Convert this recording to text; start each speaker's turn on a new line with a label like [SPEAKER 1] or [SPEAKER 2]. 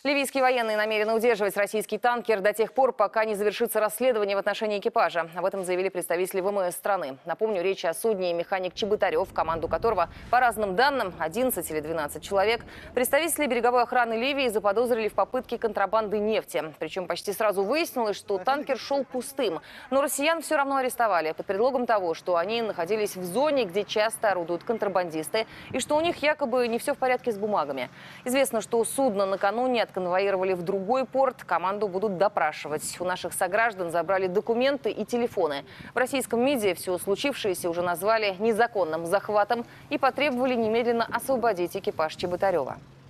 [SPEAKER 1] Ливийские военные намерены удерживать российский танкер до тех пор, пока не завершится расследование в отношении экипажа. Об этом заявили представители ВМС страны. Напомню, речь о судне механик Чеботарев, команду которого, по разным данным, 11 или 12 человек. Представители береговой охраны Ливии заподозрили в попытке контрабанды нефти. Причем почти сразу выяснилось, что танкер шел пустым. Но россиян все равно арестовали под предлогом того, что они находились в зоне, где часто орудуют контрабандисты, и что у них якобы не все в порядке с бумагами. Известно, что судно накануне конвоировали в другой порт. Команду будут допрашивать. У наших сограждан забрали документы и телефоны. В российском МИДе все случившееся уже назвали незаконным захватом и потребовали немедленно освободить экипаж Чеботарева.